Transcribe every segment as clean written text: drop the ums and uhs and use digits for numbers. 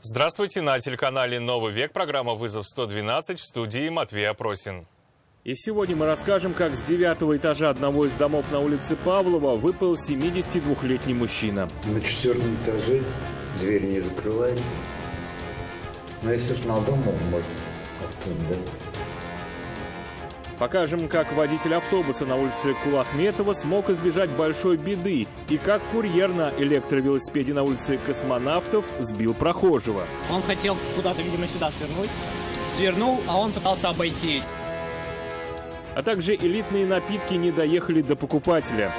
Здравствуйте, на телеканале «Новый век» программа «Вызов-112», в студии Матвей Опросин. И сегодня мы расскажем, как с 9-го этажа одного из домов на улице Павлова выпал 72-летний мужчина. На 4-м этаже дверь не закрывается. Но если ж на дом, может оттуда, да? Покажем, как водитель автобуса на улице Кулахметова смог избежать большой беды и как курьер на электровелосипеде на улице Космонавтов сбил прохожего. Он хотел куда-то, видимо, сюда свернуть. Свернул, а он пытался обойти. А также элитные напитки не доехали до покупателя.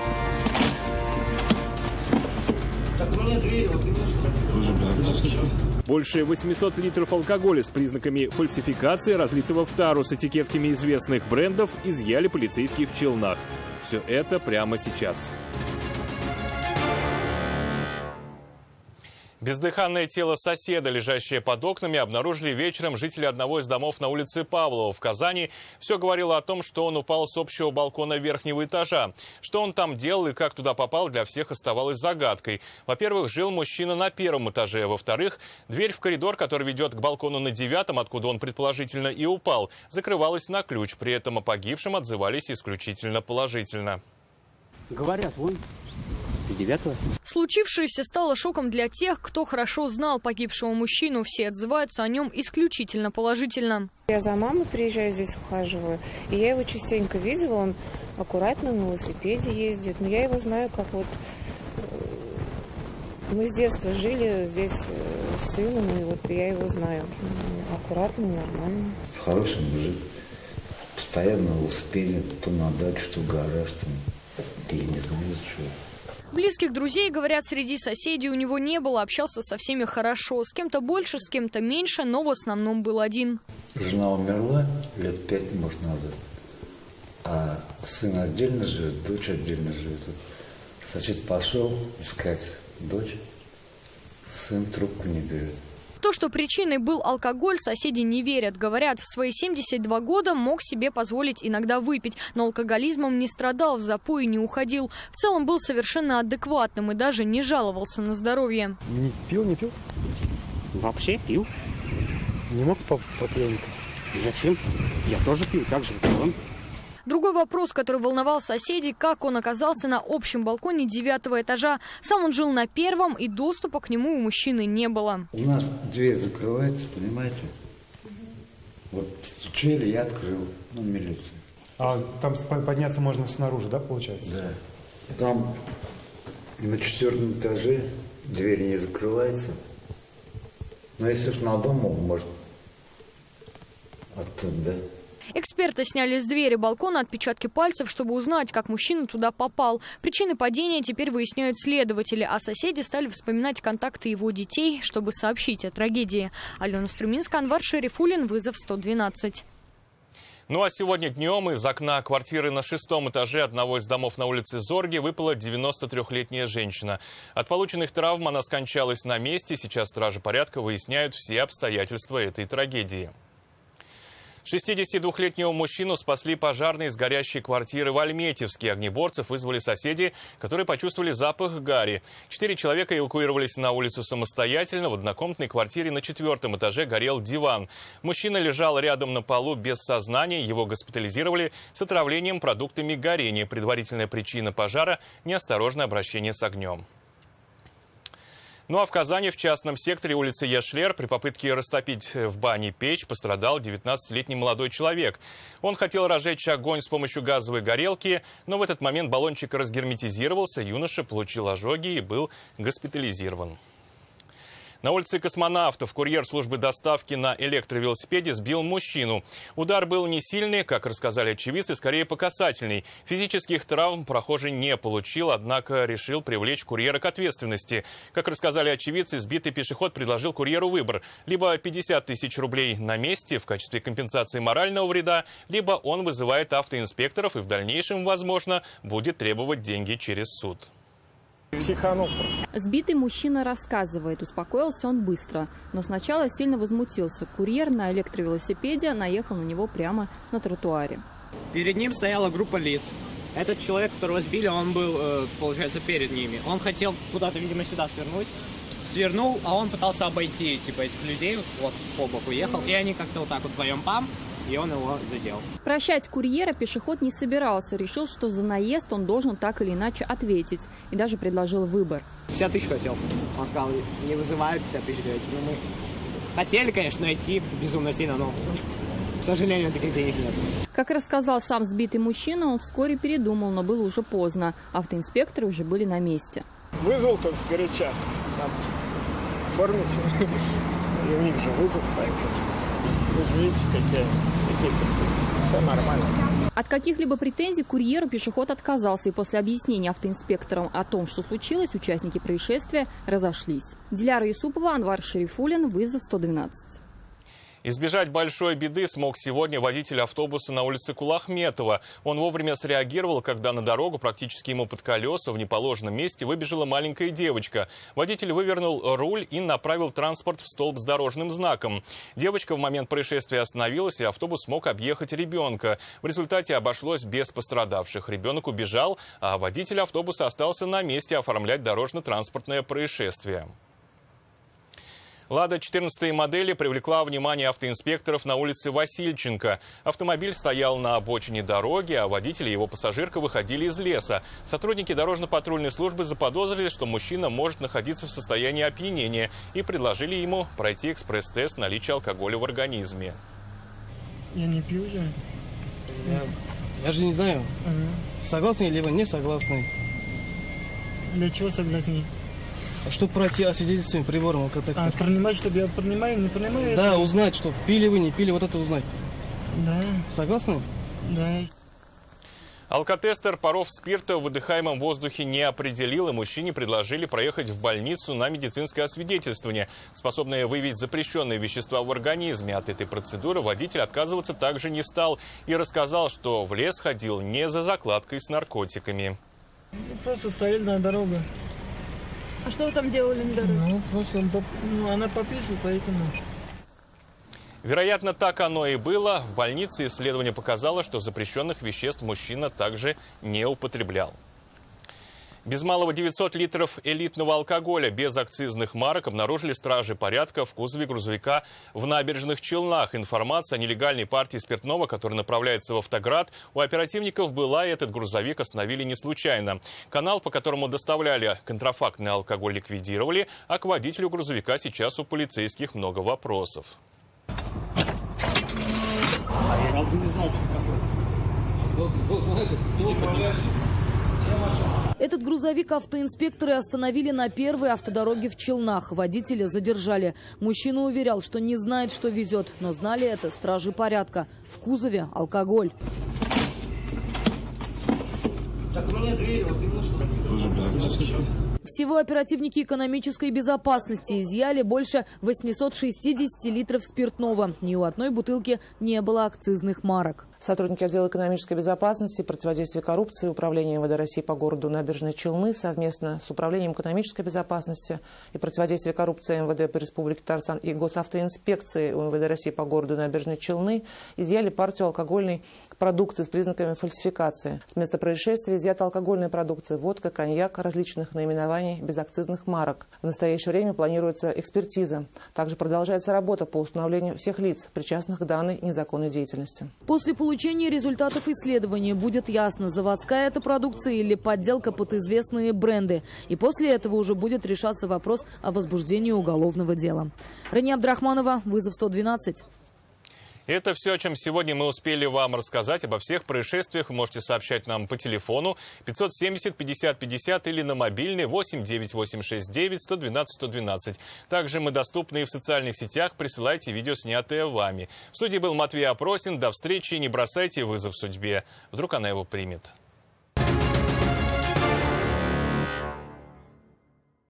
Так, у меня дверь, вот видно, что... Больше 800 литров алкоголя с признаками фальсификации, разлитого в тару с этикетками известных брендов, изъяли полицейские в Челнах. Все это прямо сейчас. Бездыханное тело соседа, лежащее под окнами, обнаружили вечером жители одного из домов на улице Павлова в Казани. Все говорило о том, что он упал с общего балкона верхнего этажа. Что он там делал и как туда попал, для всех оставалось загадкой. Во-первых, жил мужчина на 1-м этаже. Во-вторых, дверь в коридор, который ведет к балкону на 9-м, откуда он предположительно и упал, закрывалась на ключ. При этом о погибшем отзывались исключительно положительно. Говорят, вон... С 9-го? Случившееся стало шоком для тех, кто хорошо знал погибшего мужчину. Все отзываются о нем исключительно положительно. Я за мамой приезжаю, здесь ухаживаю, и я его частенько видела, он аккуратно на велосипеде ездит. Но я его знаю, как вот... Мы с детства жили здесь с сыном, и вот я его знаю. Аккуратно, нормально. Хороший мужик. Постоянно на велосипеде, то на дачу, то в гараж, то... Я не знаю, за чего. Близких друзей, говорят, среди соседей у него не было, общался со всеми хорошо. С кем-то больше, с кем-то меньше, но в основном был один. Жена умерла лет 5, может, назад. А сын отдельно живет, дочь отдельно живет. Сосед пошел искать дочь, сын трубку не берет. В то, что причиной был алкоголь, соседи не верят. Говорят, в свои 72 года мог себе позволить иногда выпить, но алкоголизмом не страдал, в запой не уходил. В целом был совершенно адекватным и даже не жаловался на здоровье. Не пил? Вообще пил. Не мог попить. Зачем? Я тоже пил, как же он? Другой вопрос, который волновал соседей, как он оказался на общем балконе 9-го этажа. Сам он жил на 1-м, и доступа к нему у мужчины не было. У нас дверь закрывается, понимаете? Вот стучали, я открыл, милиция. А там подняться можно снаружи, да, получается? Да. Там на 4-м этаже дверь не закрывается. Но если ж на дом, может, оттуда, да? Эксперты сняли с двери балкона отпечатки пальцев, чтобы узнать, как мужчина туда попал. Причины падения теперь выясняют следователи, а соседи стали вспоминать контакты его детей, чтобы сообщить о трагедии. Алена Струминская, Анвар Шерифулин, Вызов-112. Ну а сегодня днем из окна квартиры на 6-м этаже одного из домов на улице Зорге выпала 93-летняя женщина. От полученных травм она скончалась на месте. Сейчас стражи порядка выясняют все обстоятельства этой трагедии. 62-летнего мужчину спасли пожарные из горящей квартиры в Альметьевске. Огнеборцев вызвали соседи, которые почувствовали запах гари. 4 человека эвакуировались на улицу самостоятельно. В однокомнатной квартире на 4-м этаже горел диван. Мужчина лежал рядом на полу без сознания. Его госпитализировали с отравлением продуктами горения. Предварительная причина пожара – неосторожное обращение с огнем. Ну а в Казани в частном секторе улицы Яшлер при попытке растопить в бане печь пострадал 19-летний молодой человек. Он хотел разжечь огонь с помощью газовой горелки, но в этот момент баллончик разгерметизировался, юноша получил ожоги и был госпитализирован. На улице Космонавтов курьер службы доставки на электровелосипеде сбил мужчину. Удар был не сильный, как рассказали очевидцы, скорее по касательной. Физических травм прохожий не получил, однако решил привлечь курьера к ответственности. Как рассказали очевидцы, сбитый пешеход предложил курьеру выбор. Либо 50 тысяч рублей на месте в качестве компенсации морального вреда, либо он вызывает автоинспекторов и в дальнейшем, возможно, будет требовать деньги через суд. Психанул просто. Сбитый мужчина рассказывает, успокоился он быстро, но сначала сильно возмутился. Курьер на электровелосипеде наехал на него прямо на тротуаре. Перед ним стояла группа лиц. Этот человек, которого сбили, он был, получается, перед ними. Он хотел куда-то, видимо, сюда свернуть. свернул, а он пытался обойти, типа, этих людей, вот, по боку ехал. И они как-то вот так вот вдвоем пам, и он его задел. Прощать курьера пешеход не собирался. Решил, что за наезд он должен так или иначе ответить. И даже предложил выбор. 50 тысяч хотел. Он сказал, не вызывают 50 тысяч, говорите. Ну, мы хотели, конечно, найти безумно сильно, но, к сожалению, таких денег нет. Как рассказал сам сбитый мужчина, он вскоре передумал, но было уже поздно. Автоинспекторы уже были на месте. Вызвал только сгоряча. Надо оформить. И у них же вызов. Вы же видите, какие все нормально. От каких-либо претензий курьеру пешеход отказался, и после объяснения автоинспекторам о том, что случилось, участники происшествия разошлись. Диляра Юсупова, Анвар Шерифулин, вызов 112. Избежать большой беды смог сегодня водитель автобуса на улице Кулахметова. Он вовремя среагировал, когда на дорогу практически ему под колеса в неположенном месте выбежала маленькая девочка. Водитель вывернул руль и направил транспорт в столб с дорожным знаком. Девочка в момент происшествия остановилась, и автобус смог объехать ребенка. В результате обошлось без пострадавших. Ребенок убежал, а водитель автобуса остался на месте оформлять дорожно-транспортное происшествие. «Лада» 14-й модели привлекла внимание автоинспекторов на улице Васильченко. Автомобиль стоял на обочине дороги, а водитель и его пассажирка выходили из леса. Сотрудники дорожно-патрульной службы заподозрили, что мужчина может находиться в состоянии опьянения, и предложили ему пройти экспресс-тест наличия алкоголя в организме. Я не пью же. Я же не знаю, согласны либо не согласны. Для чего согласны? Чтобы пройти освидетельствование прибором. Принимать, чтобы я принимаю, не принимаю? Да, узнать, что пили вы, не пили, вот это узнать. Да. Согласны? Да. Алкотестер паров спирта в выдыхаемом воздухе не определил, и мужчине предложили проехать в больницу на медицинское освидетельствование, способное выявить запрещенные вещества в организме. От этой процедуры водитель отказываться также не стал и рассказал, что в лес ходил не за закладкой с наркотиками. Просто стояли на дороге. А что вы там делали на дороге? Ну, просто она пописала, поэтому... Вероятно, так оно и было. В больнице исследование показало, что запрещенных веществ мужчина также не употреблял. Без малого 900 литров элитного алкоголя без акцизных марок обнаружили стражи порядка в кузове грузовика в Набережных Челнах. Информация о нелегальной партии спиртного, которая направляется в Автоград, у оперативников была, и этот грузовик остановили не случайно. Канал, по которому доставляли контрафактный алкоголь, ликвидировали, а к водителю грузовика сейчас у полицейских много вопросов. Я не знаю, что такое. Этот грузовик автоинспекторы остановили на первой автодороге в Челнах. Водителя задержали. Мужчина уверял, что не знает, что везет, но знали это стражи порядка. В кузове алкоголь. Так у меня дверь, вот именно что. Тоже без акцизов. Всего оперативники экономической безопасности изъяли больше 860 литров спиртного. Ни у одной бутылки не было акцизных марок. Сотрудники отдела экономической безопасности, противодействия коррупции, Управления МВД России по городу Набережные Челны совместно с Управлением экономической безопасности и противодействия коррупции МВД по Республике Татарстан и Госавтоинспекции МВД России по городу Набережные Челны изъяли партию алкогольной продукции с признаками фальсификации. С места происшествия изъята алкогольная продукция, водка, коньяк различных наименований без акцизных марок. В настоящее время планируется экспертиза. Также продолжается работа по установлению всех лиц, причастных к данной незаконной деятельности. После получения результатов исследования будет ясно, заводская это продукция или подделка под известные бренды. И после этого уже будет решаться вопрос о возбуждении уголовного дела. Рания Абдрахманова, вызов 112. Это все, о чем сегодня мы успели вам рассказать. Обо всех происшествиях вы можете сообщать нам по телефону 570 50 50 или на мобильный 8 9869 112 112. Также мы доступны и в социальных сетях. Присылайте видео, снятые вами. В студии был Матвей Опросин. До встречи. Не бросайте вызов судьбе. Вдруг она его примет.